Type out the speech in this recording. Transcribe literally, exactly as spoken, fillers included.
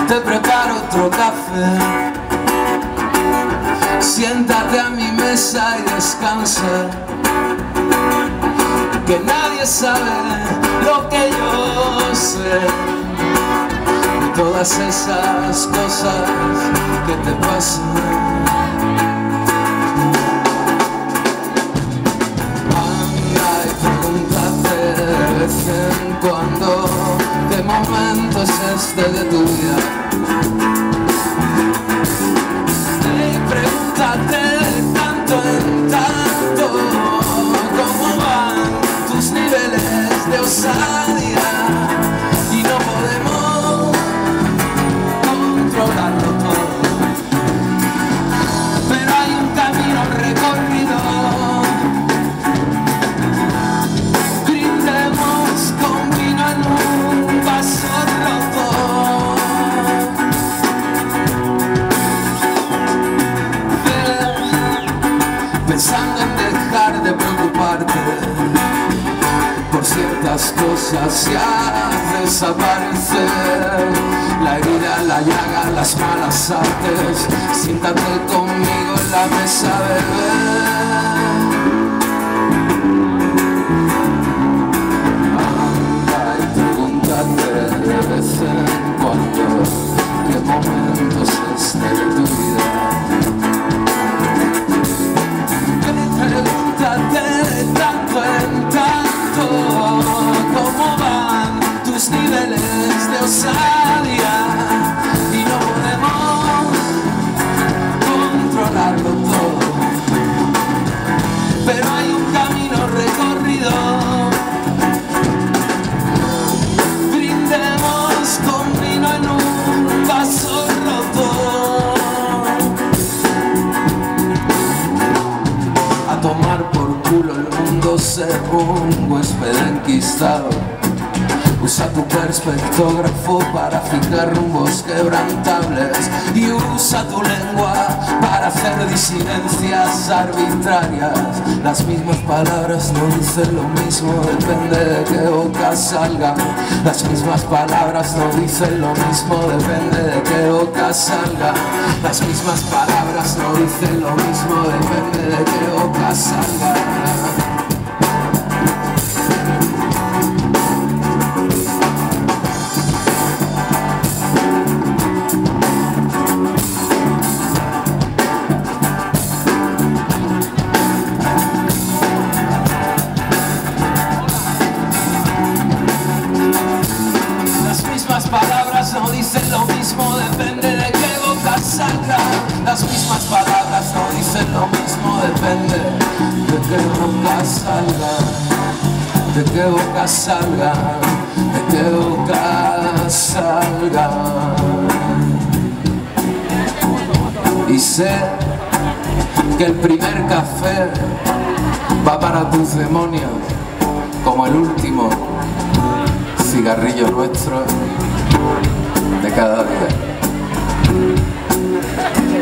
te preparo otro café. Siéntate a mi mesa y descansa, que nadie sabe lo que yo sé de todas esas cosas que te pasan. Anda y pregúntate de vez en cuando qué momento es este de tu vida. Y pregúntate de tanto en tanto cómo van tus niveles de osadía, y no podemos controlarlo todo, pero hay un camino recorrido. Brindemos con vino en un vaso roto. Pensando en dejar de preocuparte por ciertas cosas y haz desaparecer la herida, la llaga, las malas artes. Siéntate conmigo en la mesa, bebé. Anda y pregúntate de vez en cuando qué momento es este de tu vida. Pregúntate de tanto en tanto cómo van tus niveles de osadía, y no podemos controlarlo todo, pero hay un camino recorrido. Brindemos con vino en un vaso roto. A tomar por culo el mundo según huésped enquistado. Usa tu perspectógrafo para fijar rumbos quebrantables y usa tu lengua para hacer disidencias arbitrarias. Las mismas palabras no dicen lo mismo, depende de qué boca salgan. Las mismas palabras no dicen lo mismo, depende de qué boca salgan. Las mismas palabras no dicen lo mismo, depende de qué boca salgan. Las palabras no dicen lo mismo, depende de qué boca salga. Las mismas palabras no dicen lo mismo, depende de qué boca salga. De qué boca salga, de qué boca salga. Y sé que el primer café va para tus demonios, como el último cigarrillo nuestro de cada día.